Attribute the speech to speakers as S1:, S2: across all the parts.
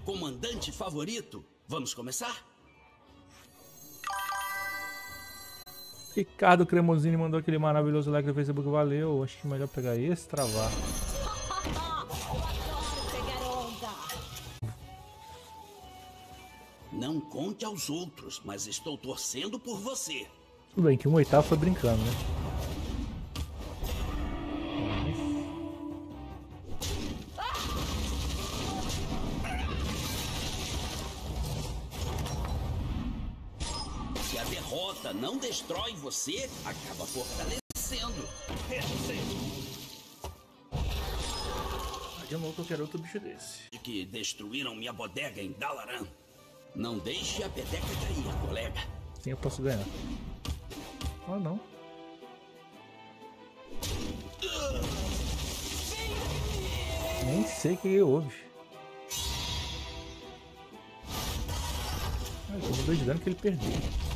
S1: comandante favorito. Vamos começar?
S2: Ricardo Cremosini mandou aquele maravilhoso like no Facebook. Valeu. Acho que é melhor pegar esse e travar.
S1: Não conte aos outros, mas estou torcendo por você.
S2: Tudo bem que um oitavo foi brincando, né?
S1: Se a derrota não destrói você, acaba fortalecendo.
S2: De novo eu quero outro bicho desse.
S1: De que destruíram minha bodega em Dalaran. Não deixe a peteca cair, colega.
S2: Sim, eu posso ganhar. Ah, não. Nem sei o que houve. Ah, eu vou dano que ele perdeu.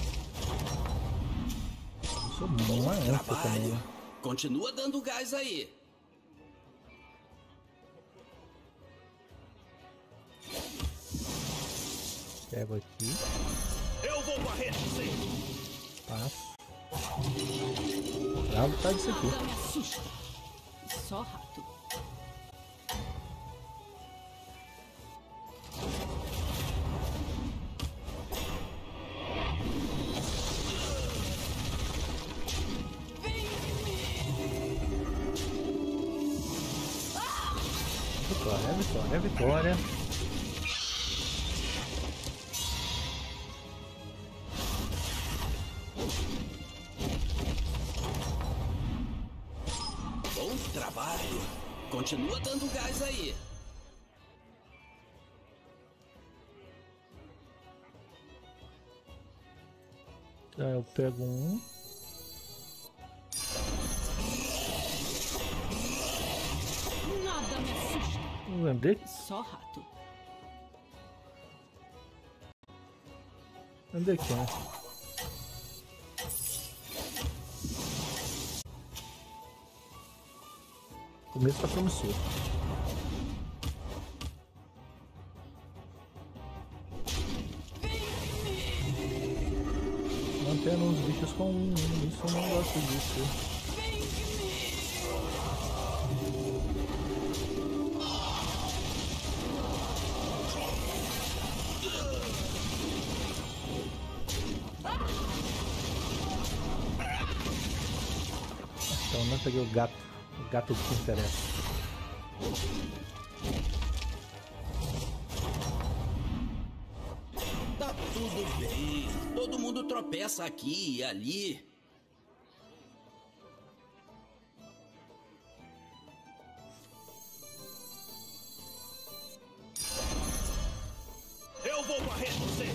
S2: Eu sou uma ânsia também.
S1: Continua dando gás aí.
S2: Pego aqui.
S1: Eu vou varrer você.
S2: Passo. Dá vontade disso aqui.
S3: Nada me assusta. Só rato.
S2: Vitória, vitória, vitória.
S1: Bom trabalho. Continua dando gás aí.
S2: Eu pego um.
S3: Nada me assusta.
S2: Não lembrei.
S3: Só rato.
S2: Onde é que é? O começo tá promissor. Mantendo os bichos com um, isso eu não gosto disso. Então não peguei o gato que interessa.
S1: Tá tudo bem. Todo mundo tropeça aqui e ali. Eu vou varrer você.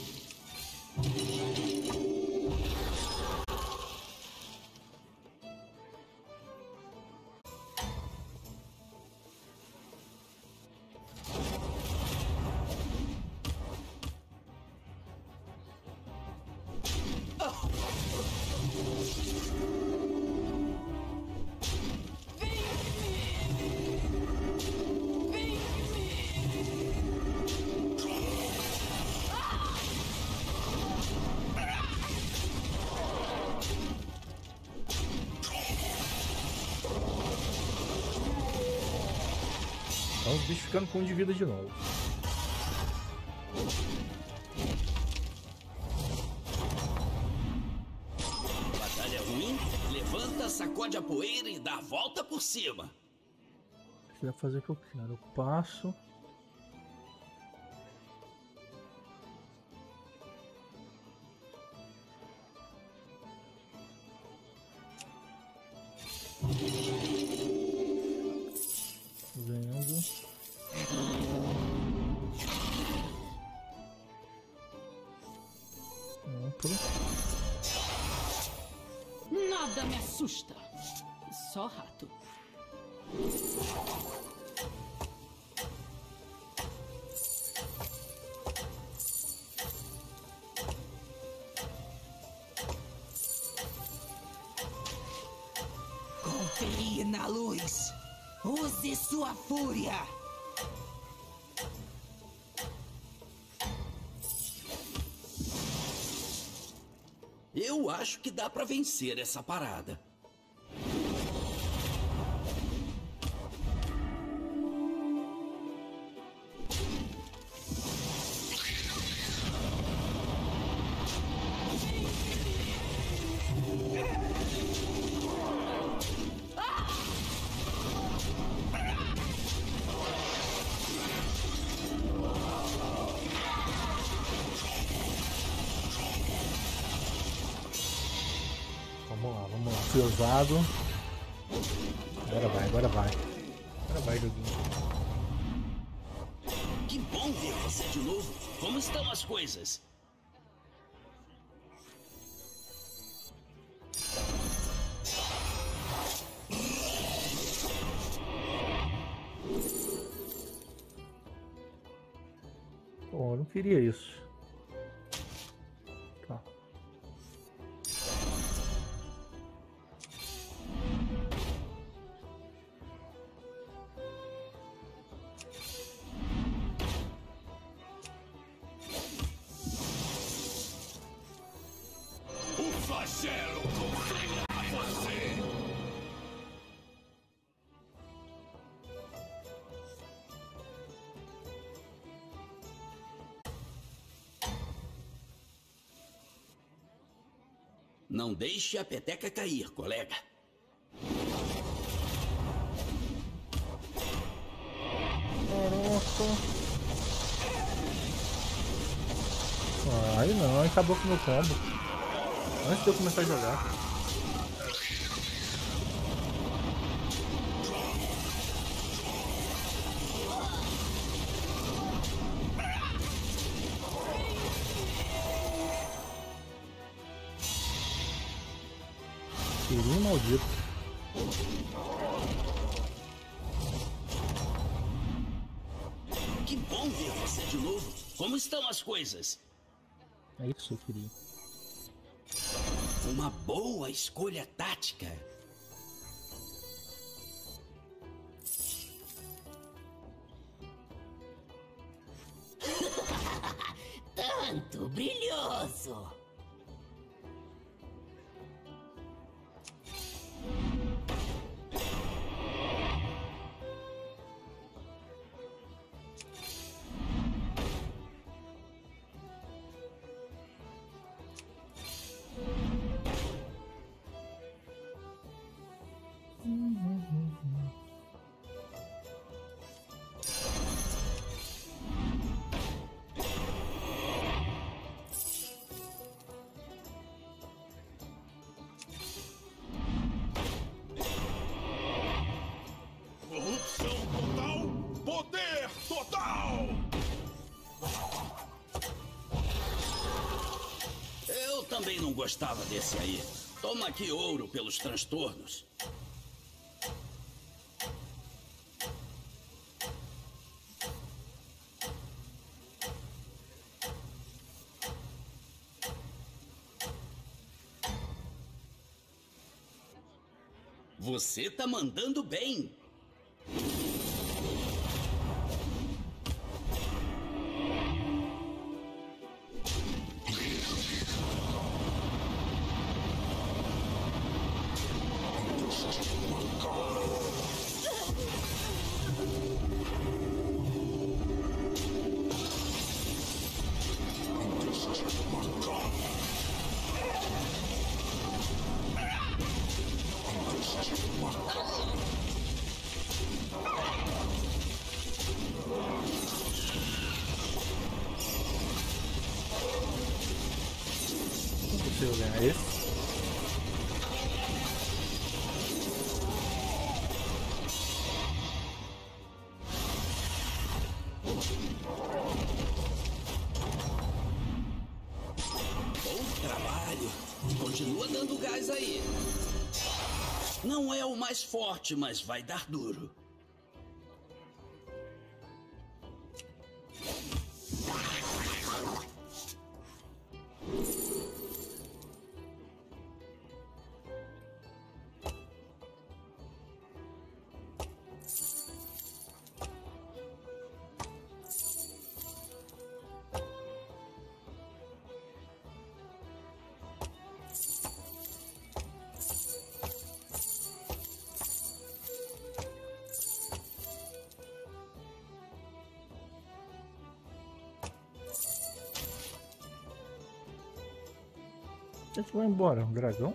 S2: Então os bichos ficando com um de vida de novo.
S1: Batalha ruim, levanta, sacode a poeira e dá a volta por cima.
S2: Se dá pra fazer o que eu quero. Eu passo. Vendo. Outro.
S3: Nada me assusta. Só rato.
S4: Confie na luz. Use sua fúria.
S1: Eu acho que dá pra vencer essa parada.
S2: Vamos lá. Fui ousado. Agora vai. Agora vai, joguinho.
S1: Que bom ver você de novo. Como estão as coisas?
S2: Pô, eu não queria isso. Tá.
S1: O flagelo condenará você! Não deixe a peteca cair, colega.
S2: Caraca. Aí não, acabou com o meu combo. Antes de eu começar a jogar. Tirinho maldito.
S1: Que bom ver você de novo. Como estão as coisas?
S2: É isso que eu queria.
S1: Uma boa escolha tática.
S4: Tanto brilhoso.
S1: Corrupção total, poder total! Eu também não gostava desse aí. Toma aqui ouro pelos transtornos. Você tá mandando bem.
S2: Não consigo ganhar esse.
S1: Bom trabalho. Continua dando gás aí. Não é o mais forte, mas vai dar duro.
S2: A gente vai embora, um dragão.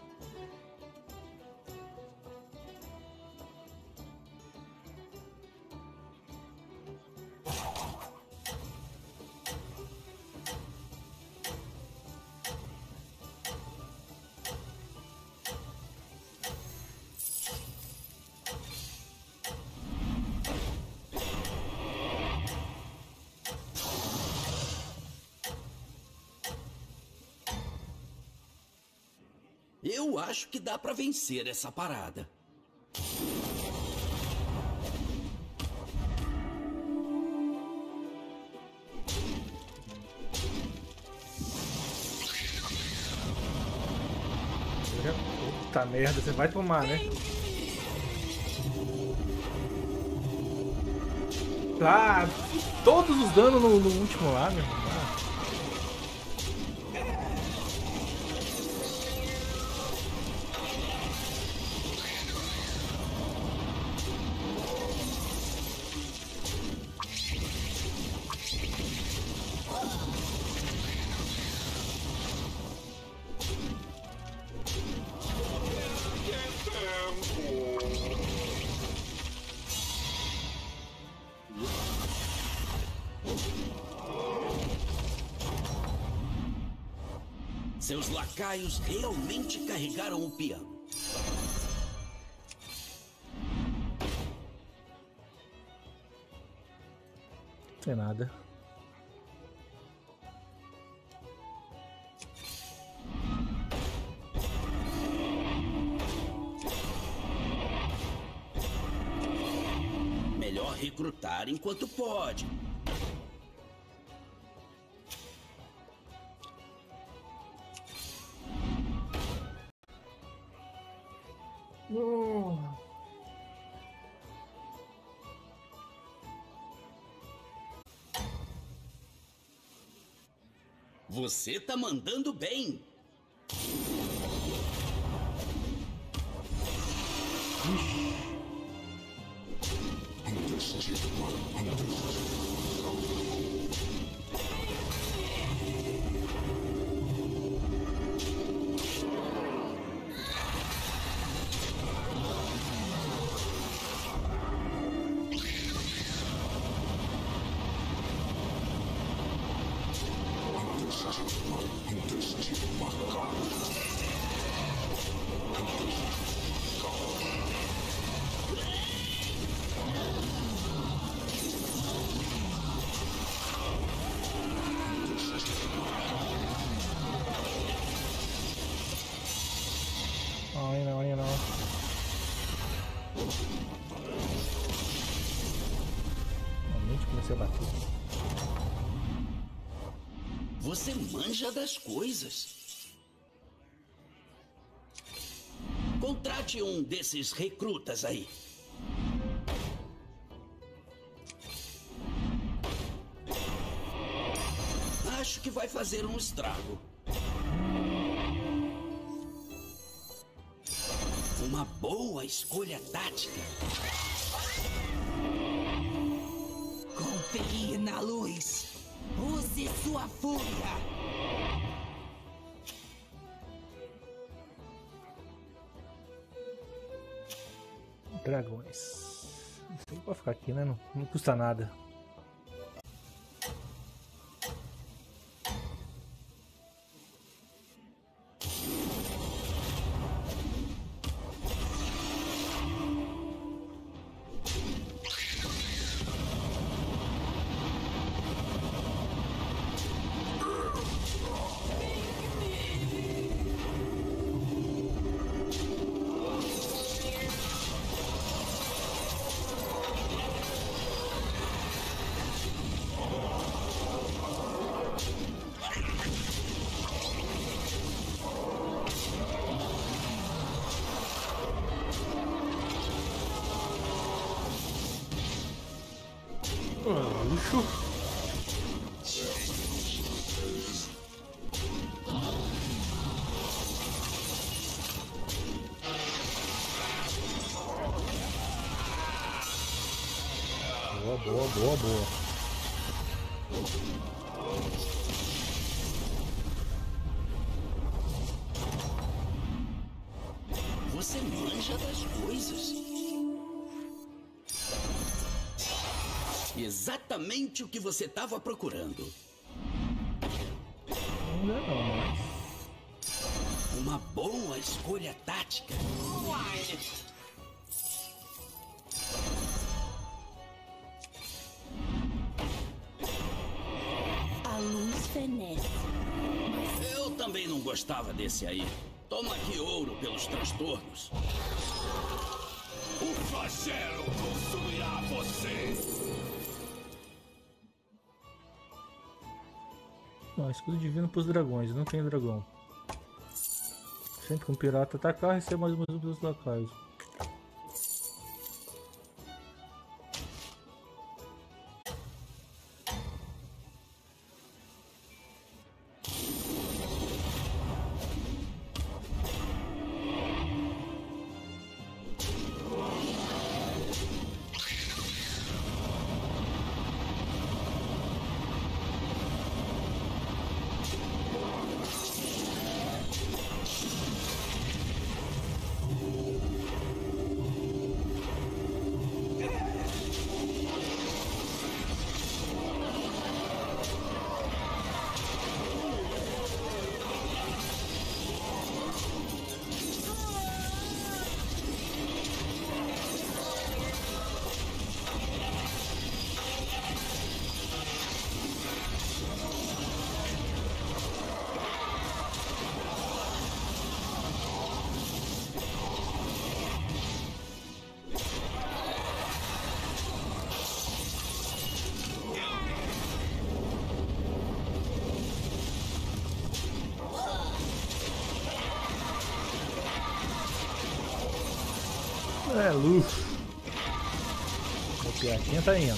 S1: Eu acho que dá pra vencer essa parada.
S2: Puta merda, você vai tomar, né? Ah, todos os danos no último lá, meu irmão.
S1: Seus lacaios realmente carregaram o piano.
S2: Não tem nada.
S1: Melhor recrutar enquanto pode. Você tá mandando bem.
S2: Ainda não. Realmente comecei a bater.
S1: Você manja das coisas. Contrate um desses recrutas aí. Acho que vai fazer um estrago. Uma boa escolha tática.
S4: Confie na luz. Use sua fúria.
S2: Dragões. Isso aí pode ficar aqui, né? Não custa nada. Lixo. Boa.
S1: Exatamente o que você estava procurando.
S2: Ainda não, mas...
S1: Uma boa escolha tática.
S4: A luz fenece.
S1: Eu também não gostava desse aí. Toma aqui ouro pelos transtornos.
S5: O flagelo consumirá você!
S2: Não, escudo divino pros dragões, não tem dragão. Sempre que um pirata atacar, recebe mais uma dos lacaios. É, luz. O piatinha tá indo.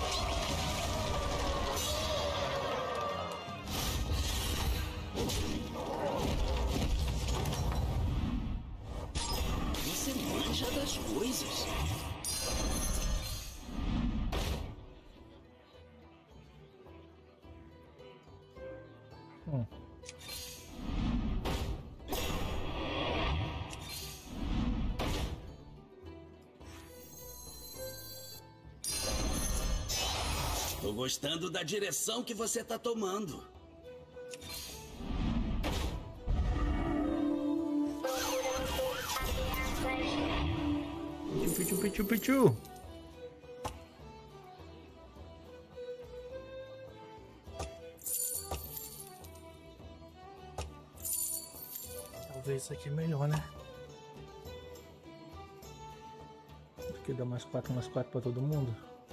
S1: Você manja das coisas. Tô gostando da direção que você tá tomando.
S2: Pichu, pichu, pichu. Talvez isso aqui é melhor, né? Aqui dá mais 4 pra todo mundo.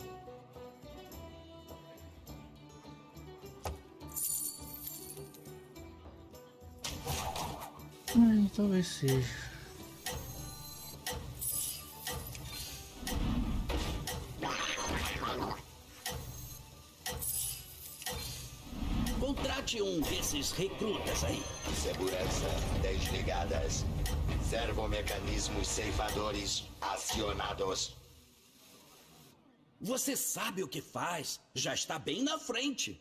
S2: Talvez seja.
S1: Contrate um desses recrutas aí.
S5: Segurança desligadas. Servomecanismos ceifadores acionados.
S1: Você sabe o que faz. Já está bem na frente.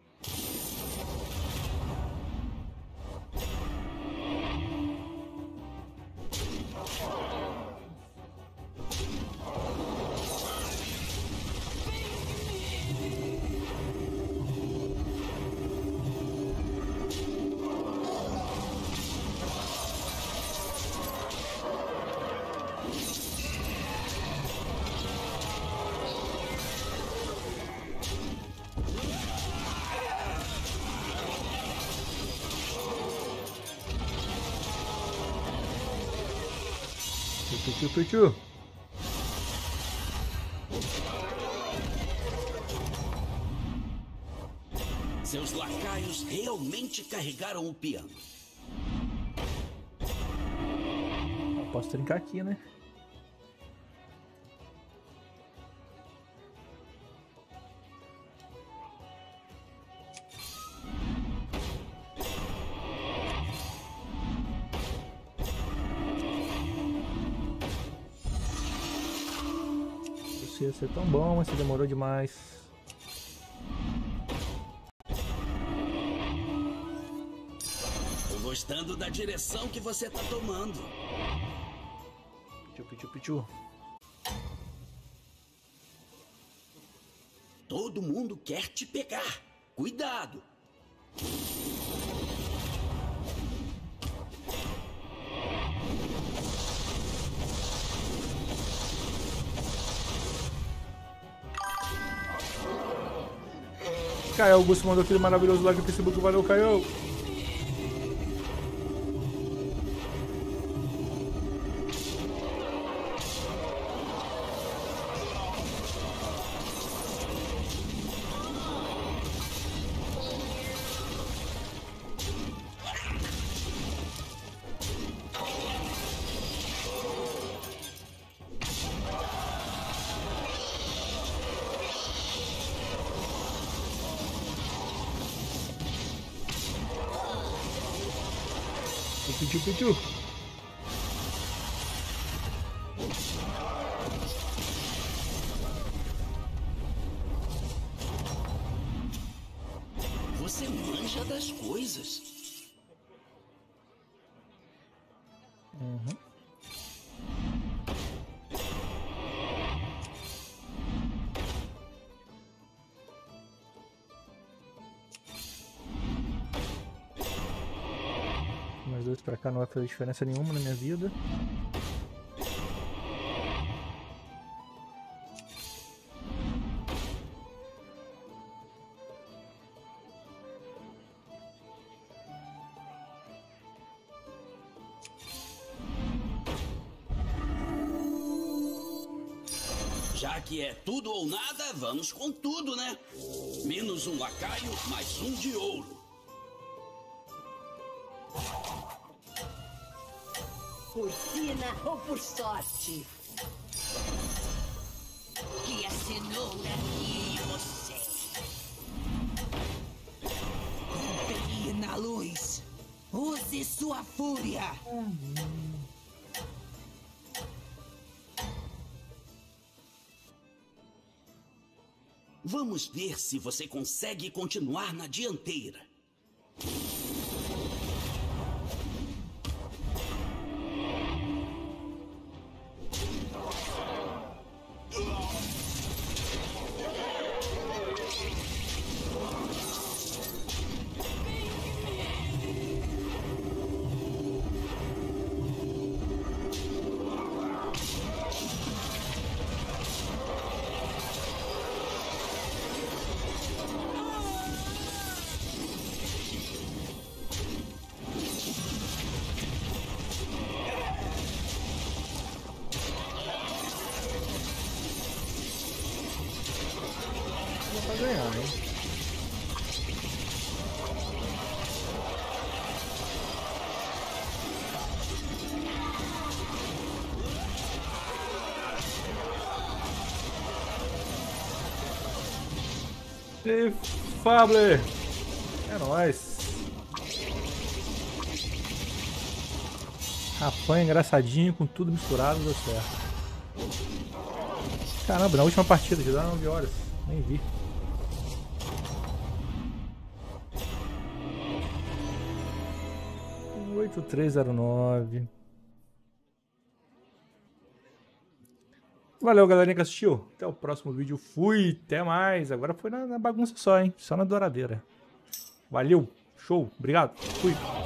S2: Pichu, pichu.
S1: Seus lacaios realmente carregaram o piano.
S2: Eu posso trincar aqui, né? Ia ser tão bom, mas demorou demais.
S1: Tô gostando da direção que você tá tomando.
S2: Pichu, pichu, pichu.
S1: Todo mundo quer te pegar. Cuidado.
S2: Caio Augusto mandou aquele maravilhoso like no Facebook. Valeu, Caio. Pichu.
S1: Você manja das coisas.
S2: Mais dois pra cá não vai fazer diferença nenhuma na minha vida.
S1: Já que é tudo ou nada, vamos com tudo, né? Menos um lacaio, mais um de ouro.
S4: Por sina ou por sorte? Que a cenoura guie você. Pegue na luz. Use sua fúria.
S1: Vamos ver se você consegue continuar na dianteira.
S2: Pra ganhar, hein? E Fable! É nóis! Apanha engraçadinho com tudo misturado, deu certo. Caramba, na última partida já dá 9 horas, nem vi. Um 8309. Valeu, galerinha que assistiu. Até o próximo vídeo. Fui, até mais. Agora foi na bagunça só, hein? Só na douradeira. Valeu, show, obrigado, fui.